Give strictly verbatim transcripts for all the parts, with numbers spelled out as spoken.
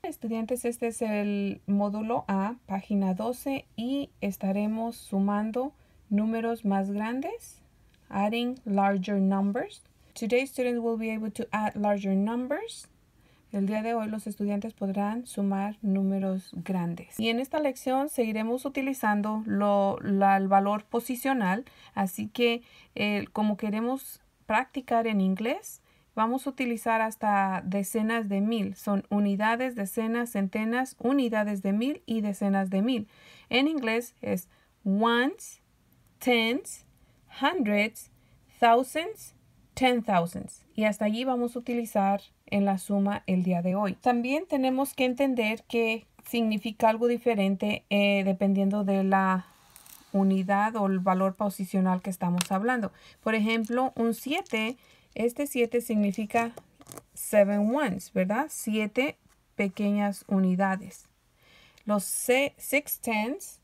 estudiantes, este es el módulo A, página doce, y estaremos sumando números más grandes, adding larger numbers. Today, students will be able to add larger numbers. El día de hoy los estudiantes podrán sumar números grandes. Y en esta lección seguiremos utilizando lo, la, el valor posicional. Así que eh, como queremos practicar en inglés, vamos a utilizar hasta decenas de mil. Son unidades, decenas, centenas, unidades de mil y decenas de mil. En inglés es ones, tens, hundreds, thousands, ten thousands. Y hasta allí vamos a utilizar en la suma el día de hoy. También tenemos que entender que significa algo diferente eh, dependiendo de la unidad o el valor posicional que estamos hablando. Por ejemplo, un siete, este siete significa seven ones, ¿verdad? siete pequeñas unidades. Los six tens,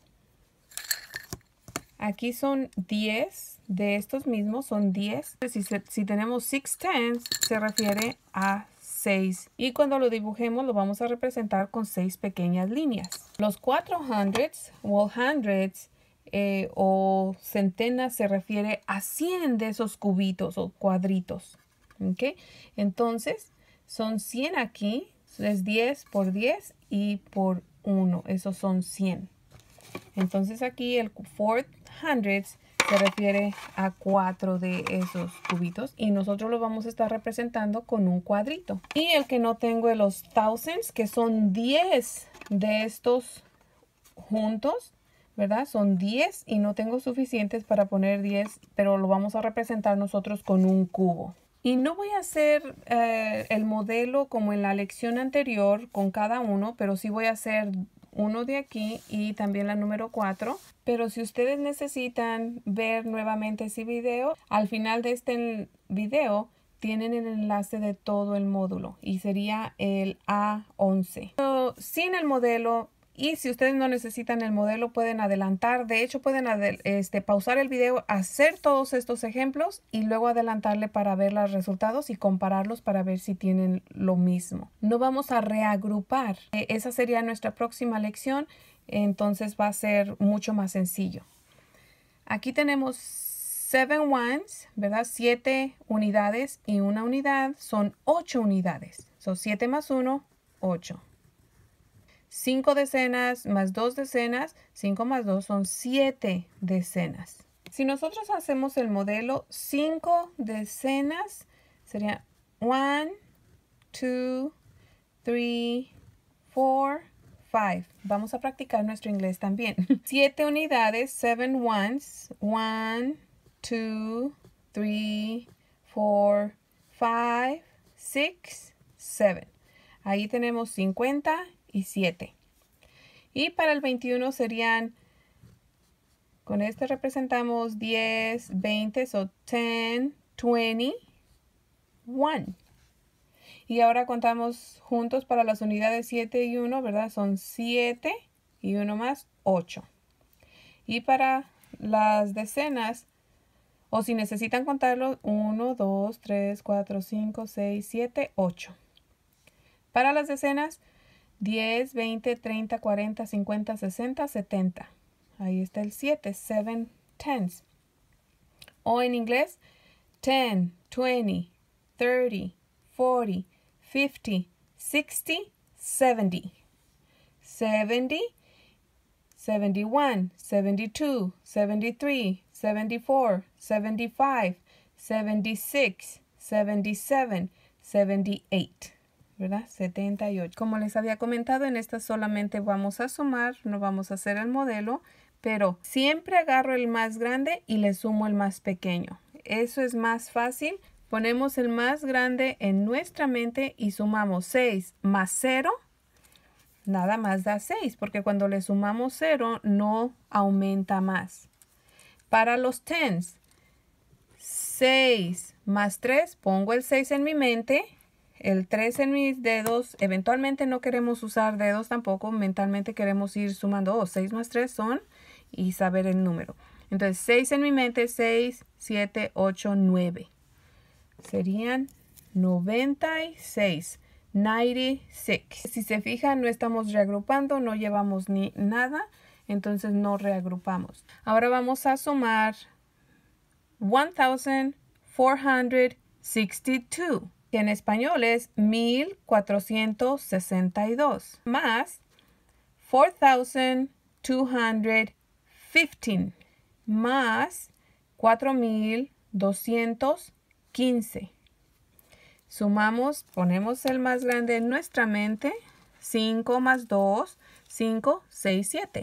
aquí son diez de estos mismos, son diez. Si, si tenemos six tens, se refiere a seis. Y cuando lo dibujemos, lo vamos a representar con seis pequeñas líneas. Los cuatro hundreds o hundreds eh, o centenas se refiere a cien de esos cubitos o cuadritos. ¿Okay? Entonces, son cien aquí. Es diez por diez y por uno. Esos son cien. Entonces aquí el four hundreds se refiere a cuatro de esos cubitos y nosotros lo vamos a estar representando con un cuadrito. Y el que no tengo es los thousands, que son diez de estos juntos, ¿verdad? Son diez y no tengo suficientes para poner diez, pero lo vamos a representar nosotros con un cubo. Y no voy a hacer eh, el modelo como en la lección anterior con cada uno, pero sí voy a hacer uno de aquí y también la número cuatro. Pero si ustedes necesitan ver nuevamente ese video, al final de este video tienen el enlace de todo el módulo y sería el A once. So, sin el modelo, y si ustedes no necesitan el modelo, pueden adelantar. De hecho, pueden este, pausar el video, hacer todos estos ejemplos y luego adelantarle para ver los resultados y compararlos para ver si tienen lo mismo. No vamos a reagrupar. Eh, esa sería nuestra próxima lección. Entonces va a ser mucho más sencillo. Aquí tenemos seven ones, ¿verdad? siete unidades y una unidad son ocho unidades. Son siete más uno, ocho. cinco decenas más dos decenas, cinco más dos son siete decenas. Si nosotros hacemos el modelo, cinco decenas sería one, two, three, four, five. Vamos a practicar nuestro inglés también. siete unidades, seven ones, one, two, three, four, five, six, seven. Ahí tenemos cincuenta y siete. Y para el veintiuno serían, con este representamos diez, veinte, so ten, twenty, one. Y ahora contamos juntos para las unidades siete y uno, ¿verdad? Son siete y uno más, ocho. Y para las decenas, o si necesitan contarlo, uno, dos, tres, cuatro, cinco, seis, siete, ocho. Para las decenas, diez, veinte, treinta, cuarenta, cincuenta, sesenta, setenta. Ahí está el siete, seven tens. O en inglés, ten, twenty, thirty, forty, fifty, sixty, seventy. seventy, seventy-one, seventy-two, seventy-three, seventy-four, seventy-five, seventy-six, seventy-seven, seventy-eight. ¿Verdad? setenta y ocho. Como les había comentado, en esta solamente vamos a sumar, no vamos a hacer el modelo, pero siempre agarro el más grande y le sumo el más pequeño. Eso es más fácil. Ponemos el más grande en nuestra mente y sumamos seis más cero, nada más da seis, porque cuando le sumamos cero no aumenta más. Para los tens, seis más tres, pongo el seis en mi mente, el tres en mis dedos. Eventualmente no queremos usar dedos tampoco, mentalmente queremos ir sumando. Oh, seis más tres son, y saber el número. Entonces seis en mi mente, seis, siete, ocho, nueve. Serían noventa y seis. noventa y seis. Si se fijan, no estamos reagrupando, no llevamos ni nada, entonces no reagrupamos. Ahora vamos a sumar one thousand four hundred sixty-two, que en español es mil cuatrocientos sesenta y dos, más four thousand two hundred fifteen, más cuatro mil doscientos quince. Sumamos, ponemos el más grande en nuestra mente. cinco más dos, cinco, seis, siete.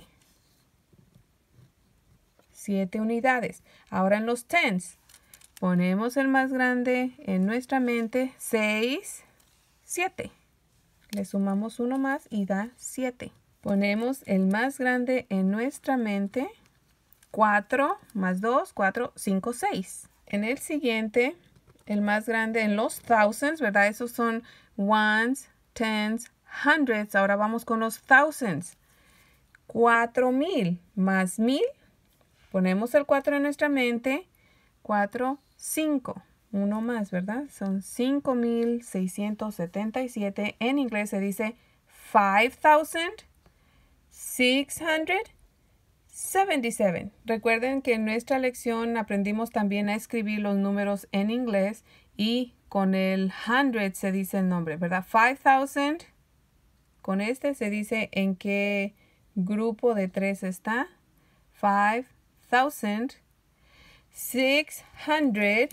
siete unidades. Ahora en los tens, ponemos el más grande en nuestra mente. seis, siete. Le sumamos uno más y da siete. Ponemos el más grande en nuestra mente. cuatro más dos, cuatro, cinco, seis. En el siguiente, el más grande en los thousands, ¿verdad? Esos son ones, tens, hundreds. Ahora vamos con los thousands. cuatro mil más mil. Ponemos el cuatro en nuestra mente. cuatro, cinco. Uno más, ¿verdad? Son cinco mil seiscientos setenta y siete. En inglés se dice five thousand six hundred seventy-seven. Recuerden que en nuestra lección aprendimos también a escribir los números en inglés y con el hundred se dice el nombre, ¿verdad? five thousand. Con este se dice en qué grupo de tres está. five thousand six hundred.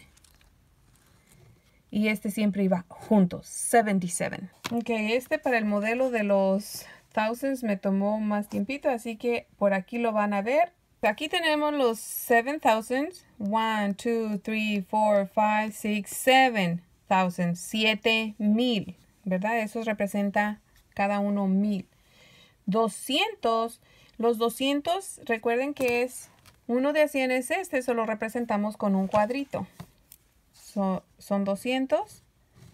Y este siempre iba juntos. setenta y siete. Ok, este para el modelo de los thousands me tomó más tiempito, así que por aquí lo van a ver. Aquí tenemos los seven thousands. one, two, three, four, five, six, seven thousand. siete mil, ¿verdad? Eso representa cada uno mil. doscientos. Los doscientos, recuerden que es uno de cien es este, eso lo representamos con un cuadrito. So, son doscientos.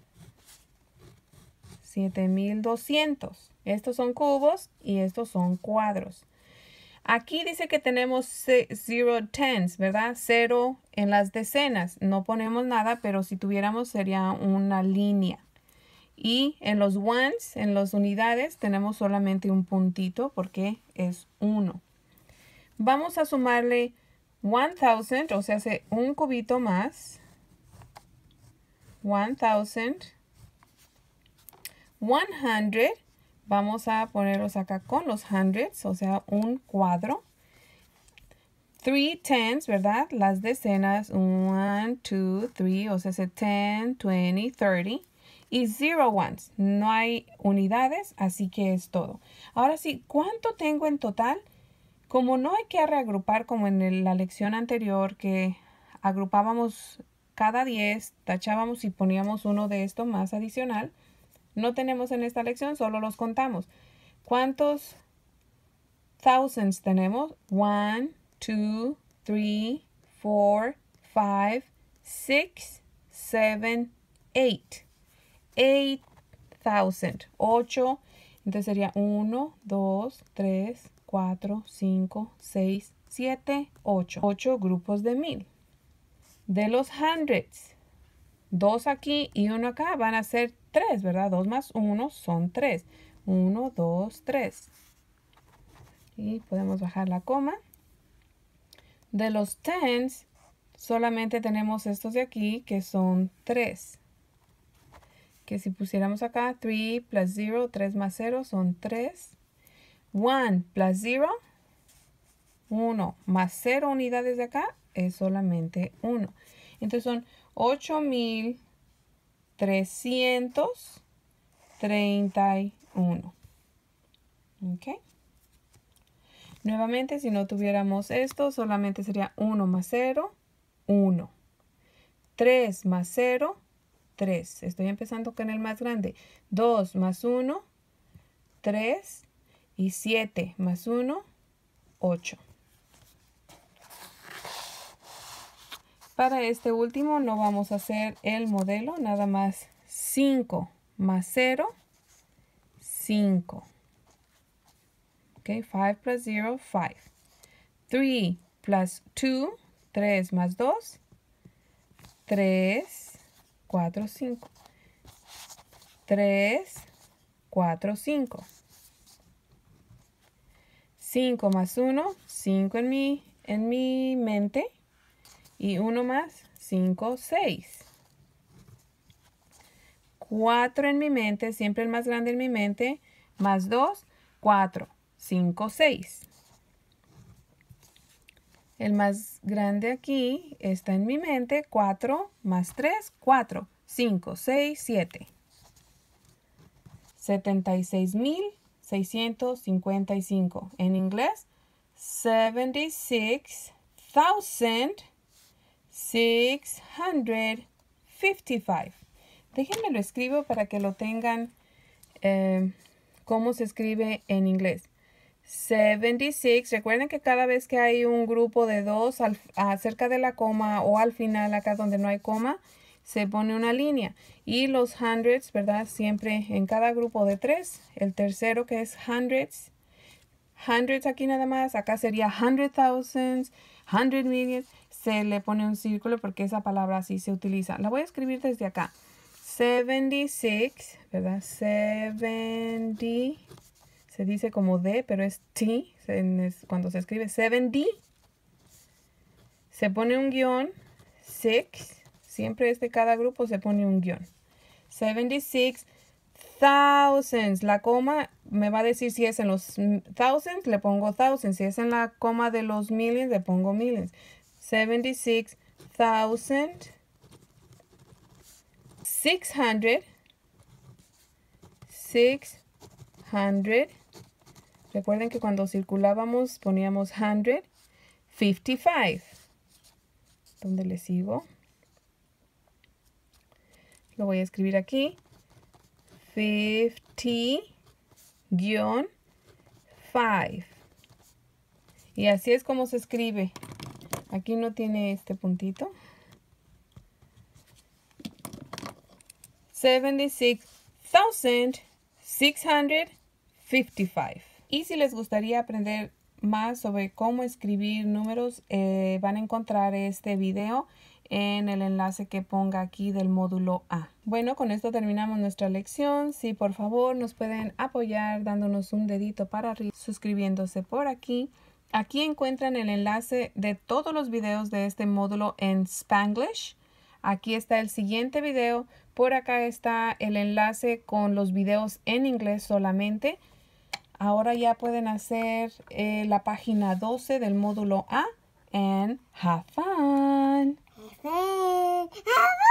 siete mil doscientos. Estos son cubos y estos son cuadros. Aquí dice que tenemos zero tens, ¿verdad? Cero en las decenas. No ponemos nada, pero si tuviéramos sería una línea. Y en los ones, en las unidades, tenemos solamente un puntito porque es uno. Vamos a sumarle one thousand, o sea, hace un cubito más. one thousand. one hundred. Vamos a ponerlos acá con los hundreds, o sea, un cuadro. three tens, ¿verdad? Las decenas. one, two, three, o sea, hace ten, twenty, thirty. Y zero ones. No hay unidades, así que es todo. Ahora sí, ¿cuánto tengo en total? Como no hay que reagrupar como en el- la lección anterior que agrupábamos cada diez, tachábamos y poníamos uno de esto más adicional. No tenemos en esta lección, solo los contamos. ¿Cuántos thousands tenemos? one, two, three, four, five, six, seven, eight. eight thousand. ocho. Entonces sería uno, dos, tres, cuatro, cinco, seis, siete, ocho. ocho grupos de mil. De los hundreds, dos aquí y uno acá van a ser tres, ¿verdad? dos más uno son tres. uno, dos, tres. Y podemos bajar la coma. De los tens, solamente tenemos estos de aquí que son tres. Que si pusiéramos acá, tres plus cero, tres más cero son tres. uno plus cero, uno más cero unidades de acá es solamente uno. Entonces son ocho mil trescientos treinta y uno. ¿Ok? Nuevamente, si no tuviéramos esto, solamente sería uno más cero, uno. tres más cero, tres. Estoy empezando con el más grande. dos más uno, tres. Y siete más uno, ocho. Para este último no vamos a hacer el modelo, nada más cinco más cero, cinco. Ok, cinco plus cero, cinco. tres plus dos, tres más dos, tres, cuatro, cinco. tres, cuatro, cinco. cinco más uno, cinco en mi, en mi mente. Y uno más, cinco, seis. cuatro en mi mente, siempre el más grande en mi mente. Más dos, cuatro, cinco, seis. El más grande aquí está en mi mente. cuatro más tres, cuatro, cinco, seis, siete. setenta y seis mil seiscientos cincuenta y cinco. En inglés, seventy-six thousand six hundred fifty-five. Déjenme lo escribo para que lo tengan eh, cómo se escribe en inglés. setenta y seis. Recuerden que cada vez que hay un grupo de dos al, acerca de la coma o al final acá donde no hay coma, se pone una línea. Y los hundreds, ¿verdad? Siempre en cada grupo de tres. El tercero que es hundreds. Hundreds aquí nada más. Acá sería hundred thousands, hundred millions. Se le pone un círculo porque esa palabra así se utiliza. La voy a escribir desde acá. setenta y seis, ¿verdad? setenta. Se dice como D, pero es T. Cuando se escribe setenta. Se pone un guión. seis. Siempre es de cada grupo se pone un guión. setenta y seis thousands. La coma me va a decir si es en los thousands, le pongo thousands. Si es en la coma de los millions, le pongo millions. setenta y seis thousand six hundred. six hundred. Recuerden que cuando circulábamos poníamos hundred. fifty-five. ¿Dónde le sigo? Lo voy a escribir aquí. fifty guión five. Y así es como se escribe. Aquí no tiene este puntito. seventy-six thousand six hundred fifty-five. Y si les gustaría aprender más sobre cómo escribir números, eh, van a encontrar este video en el enlace que ponga aquí del módulo A. Bueno, con esto terminamos nuestra lección. Si por favor nos pueden apoyar dándonos un dedito para arriba, suscribiéndose por aquí. Aquí encuentran el enlace de todos los videos de este módulo en Spanglish. Aquí está el siguiente video. Por acá está el enlace con los videos en inglés solamente. Ahora ya pueden hacer eh, la página doce del módulo A. And have fun. Have fun. Have fun.